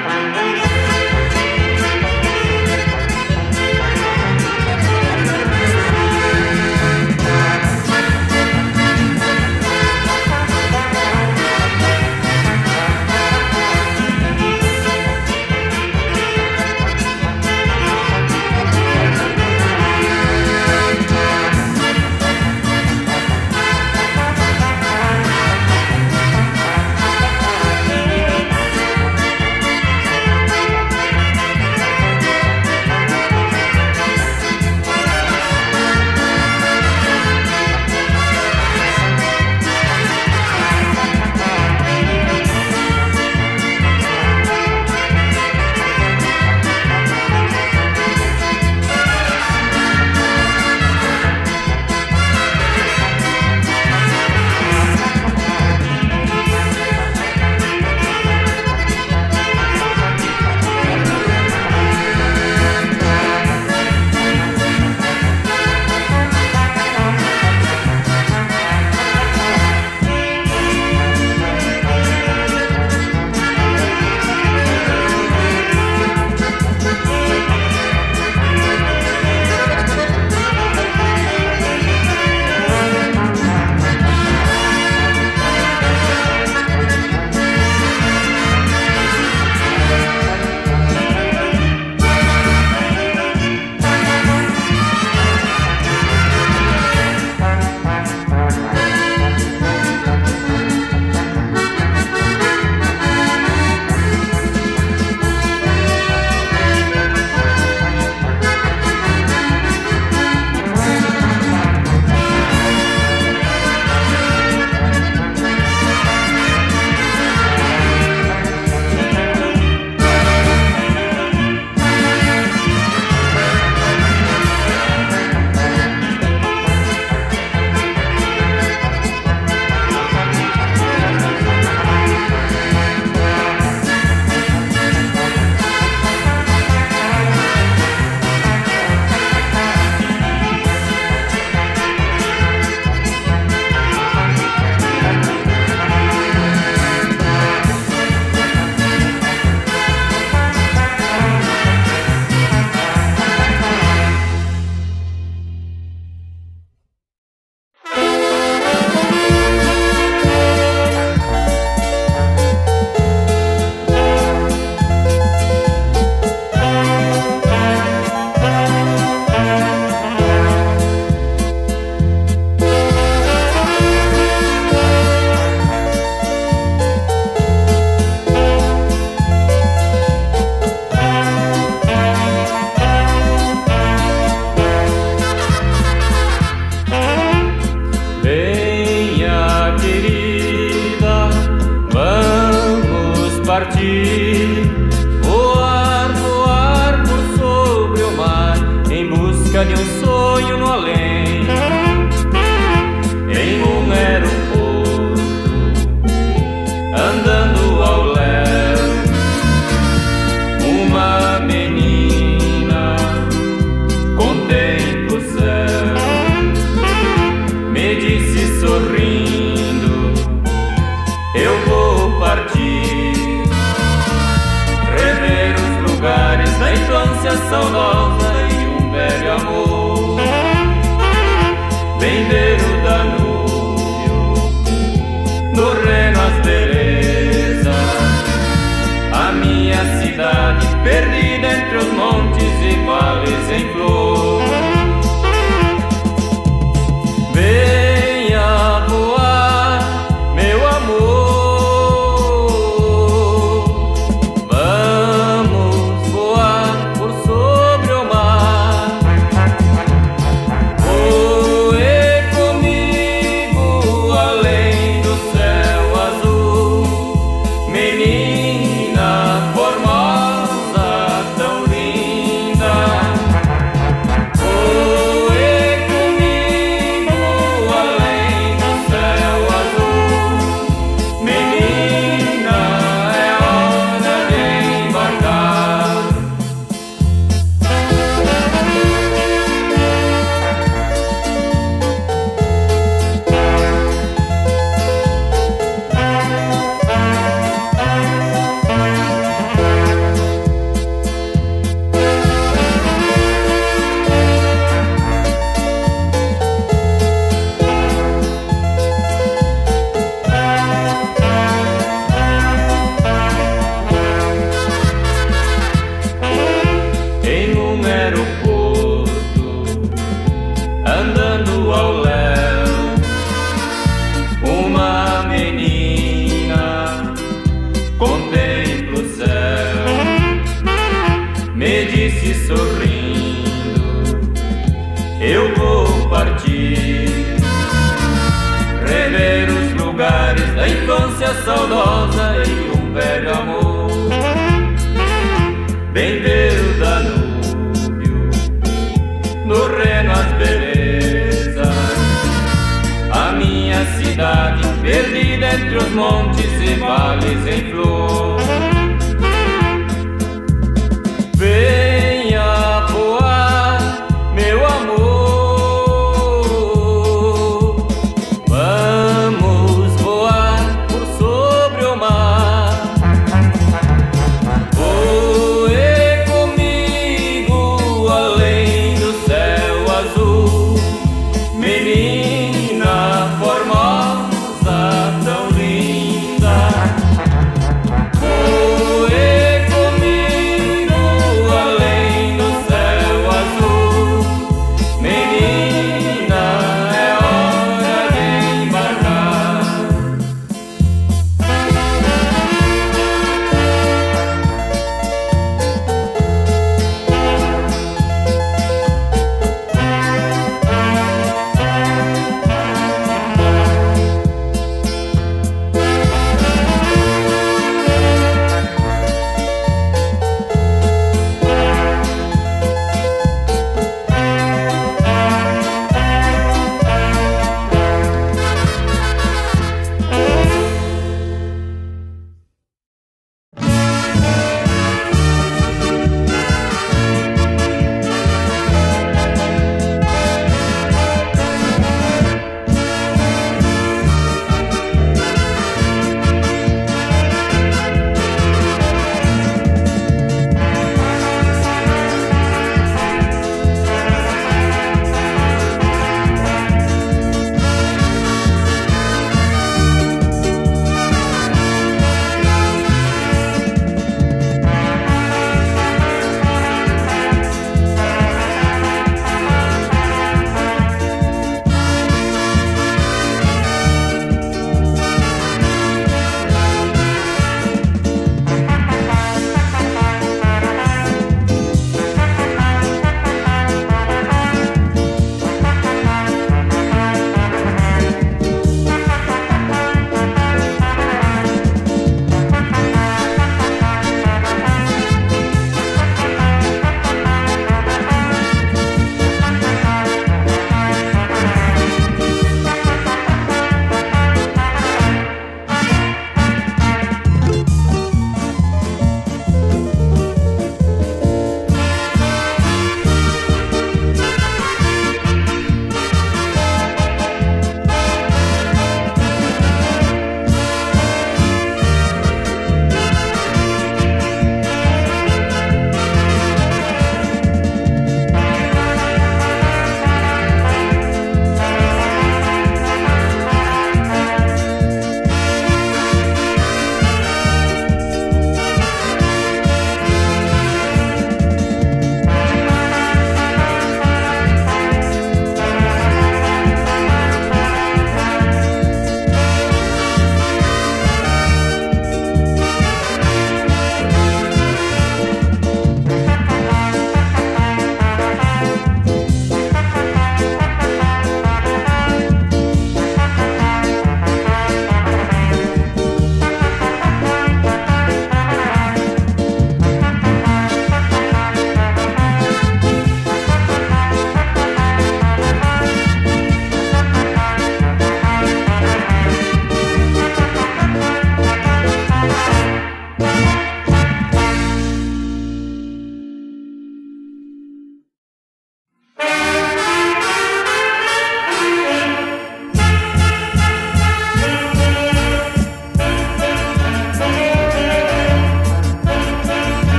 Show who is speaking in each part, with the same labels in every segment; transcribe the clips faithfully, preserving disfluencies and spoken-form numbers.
Speaker 1: partir, voar, voar por sobre o mar, em busca de um sonho no além, em um aeroporto, andando ao léu, uma menina contempla o céu, me disse sorrindo, eu vou partir, rever os lugares da infância saudosa e um velho amor, vender o Danúbio, no Reno as belezas, a minha cidade perdida entre os montes e vales em flor. Venha voar, meu amor, moça saudosa e um velho amor. Bem ver o Danúbio, no Reno as belezas, a minha cidade perdida entre os montes e vales em flor. Venha voar, meu amor, vamos voar por sobre o mar. Voe comigo além do céu azul, menina formosa, tão linda.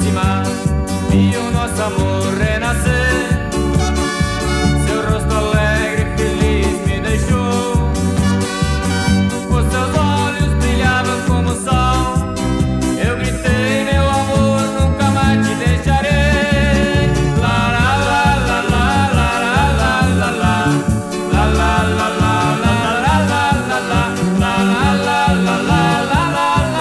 Speaker 1: Puríssima, viu nosso amor renascer. Seu rosto alegre e feliz me deixou, os seus olhos brilhavam como o sol. Eu gritei, meu amor, nunca mais te deixarei. La la la la la la la la la la la la la.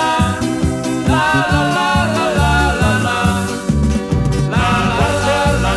Speaker 1: La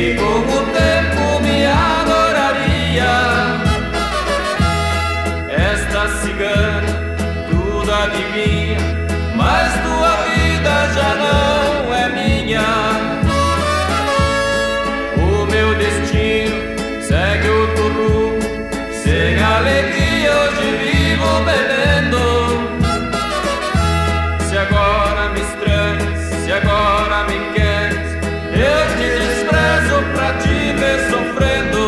Speaker 1: que com o tempo me adoraria. Esta cigana tudo adivinha, mas tua vida já não é minha. O meu destino segue outro rumo, sem alegria hoje vivo bebendo. Se agora me estranhas, se agora me queres, eu te desprezo pra te ver sofrendo.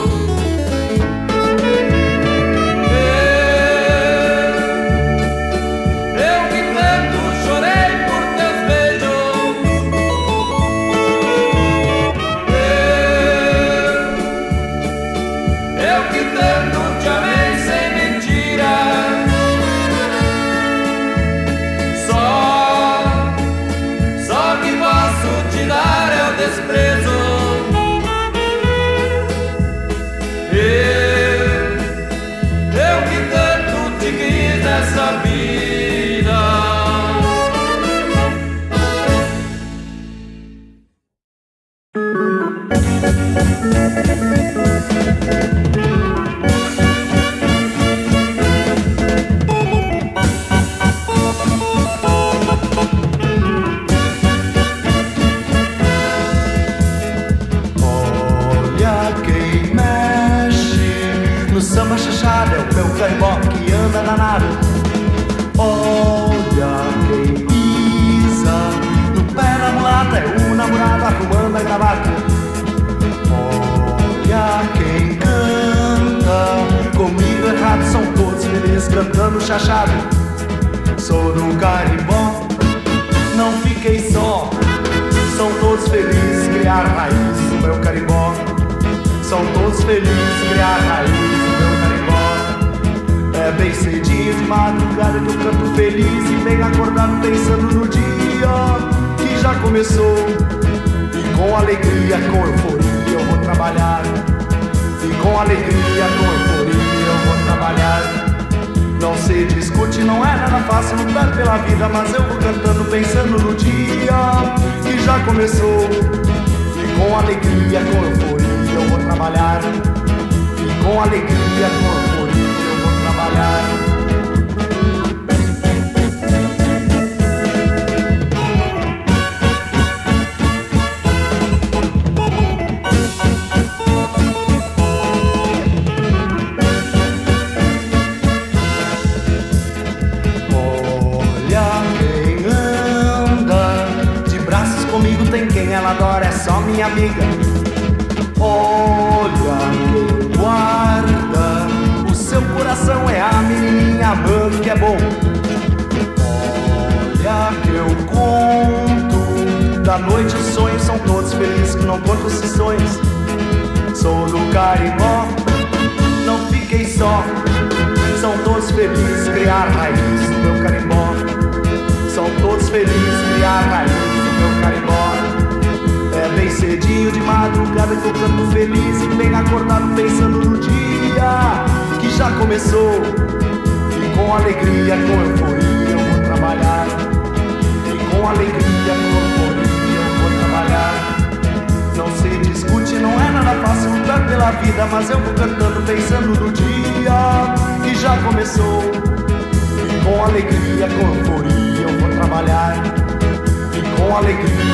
Speaker 2: Cantando chachado, sou do carimbó, não fiquei só. São todos felizes criar raiz no meu carimbó. São todos felizes criar raiz no meu carimbó. É bem cedinho de madrugada que eu canto feliz e bem acordado pensando no dia que já começou. E com alegria, com euforia eu vou trabalhar. E com alegria, com euforia eu vou trabalhar. Não se discute, não é nada fácil lutar pela vida, mas eu vou cantando pensando no dia que já começou. E com alegria, com euforia eu vou trabalhar. E com alegria, com euforia eu vou trabalhar. Ela adora, é só minha amiga. Olha quem guarda o seu coração, é a menininha amando que é bom. Olha que eu conto da noite os sonhos, são todos felizes que não conto esses sonhos. Sou do carimbó, não fiquei só. São todos felizes criar raiz no meu carimbó. São todos felizes criar raiz no meu carimbó. É bem cedinho de madrugada que eu canto feliz e bem acordado pensando no dia que já começou. E com alegria, com euforia eu vou trabalhar. E com alegria, com euforia eu vou trabalhar. Não se discute, não é nada fácil lutar pela vida, mas eu vou cantando pensando no dia que já começou. E com alegria, com euforia eu vou trabalhar. E com alegria